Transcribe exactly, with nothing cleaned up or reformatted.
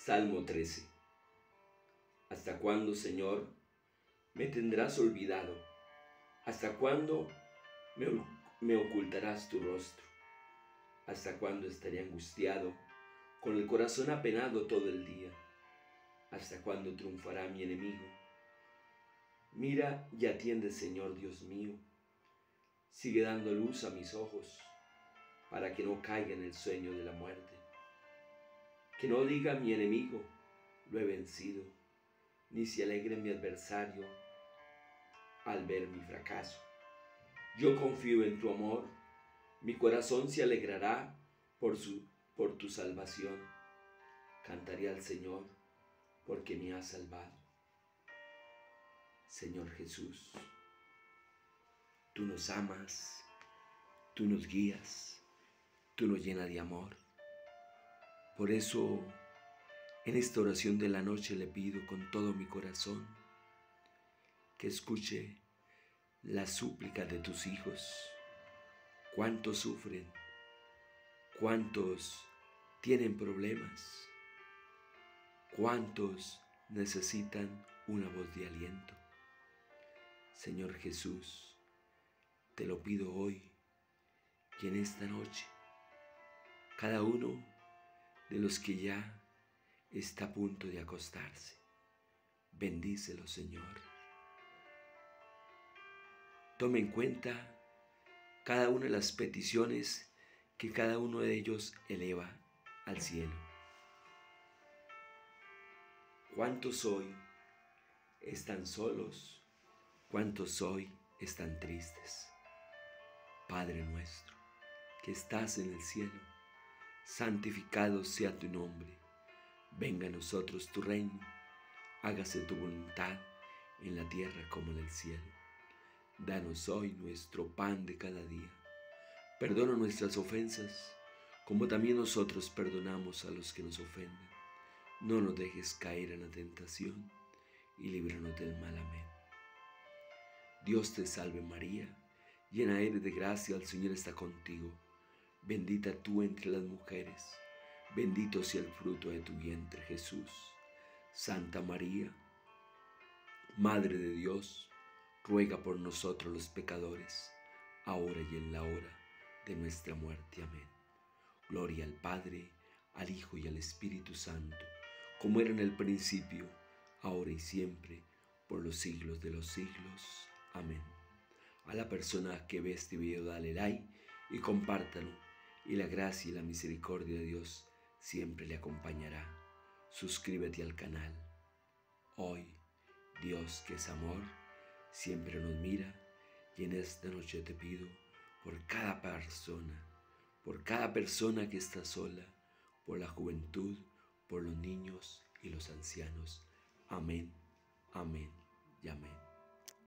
Salmo trece. ¿Hasta cuándo, Señor, me tendrás olvidado? ¿Hasta cuándo me, me ocultarás tu rostro? ¿Hasta cuándo estaré angustiado, con el corazón apenado todo el día? ¿Hasta cuándo triunfará mi enemigo? Mira y atiende, Señor Dios mío. Sigue dando luz a mis ojos, para que no caiga en el sueño de la muerte. Que no diga mi enemigo, lo he vencido, ni se alegre mi adversario al ver mi fracaso. Yo confío en tu amor, mi corazón se alegrará por, su, por tu salvación. Cantaré al Señor, porque me ha salvado. Señor Jesús, tú nos amas, tú nos guías, tú nos llenas de amor. Por eso, en esta oración de la noche le pido con todo mi corazón que escuche la súplica de tus hijos. ¿Cuántos sufren? ¿Cuántos tienen problemas? ¿Cuántos necesitan una voz de aliento? Señor Jesús, te lo pido hoy y en esta noche, cada uno de los que ya está a punto de acostarse, bendícelo, Señor. Tome en cuenta cada una de las peticiones que cada uno de ellos eleva al cielo. ¿Cuántos hoy están solos? ¿Cuántos hoy están tristes? Padre nuestro, que estás en el cielo, santificado sea tu nombre. Venga a nosotros tu reino, hágase tu voluntad en la tierra como en el cielo. Danos hoy nuestro pan de cada día. Perdona nuestras ofensas, como también nosotros perdonamos a los que nos ofenden. No nos dejes caer en la tentación, y líbranos del mal. Amén. Dios te salve María, llena eres de gracia, el Señor está contigo. Bendita tú entre las mujeres, bendito sea el fruto de tu vientre, Jesús. Santa María, Madre de Dios, ruega por nosotros los pecadores, ahora y en la hora de nuestra muerte. Amén. Gloria al Padre, al Hijo y al Espíritu Santo, como era en el principio, ahora y siempre, por los siglos de los siglos. Amén. A la persona que ve este video, dale like y compártalo, y la gracia y la misericordia de Dios siempre le acompañará. Suscríbete al canal. Hoy, Dios, que es amor, siempre nos mira, y en esta noche te pido por cada persona, por cada persona que está sola, por la juventud, por los niños y los ancianos. Amén, amén y amén.